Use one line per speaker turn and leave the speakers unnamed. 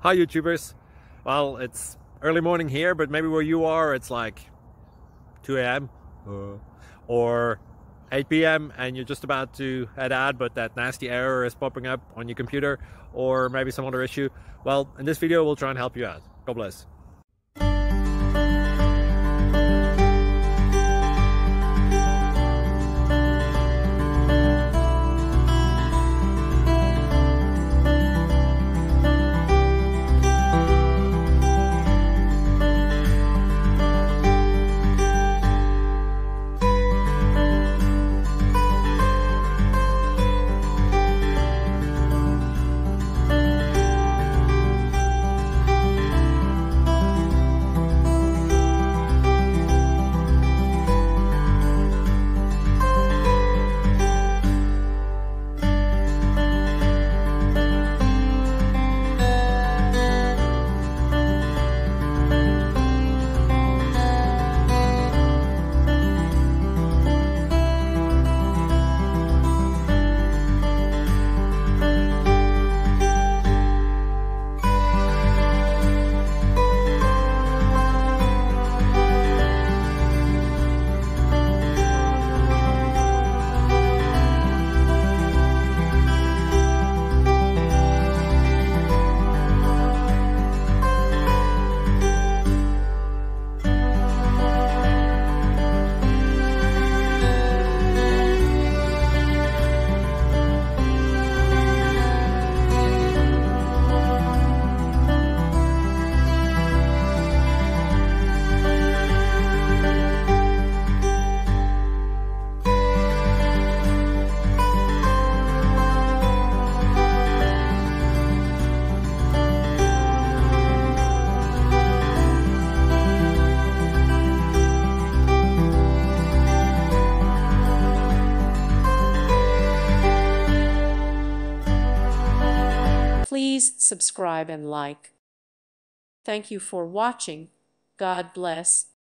Hi YouTubers. Well, it's early morning here, but maybe where you are it's like 2 a.m. or 8 p.m. and you're just about to head out, but that nasty error is popping up on your computer, or maybe some other issue. Well, in this video we'll try and help you out. God bless.
Please subscribe and like. Thank you for watching. God bless.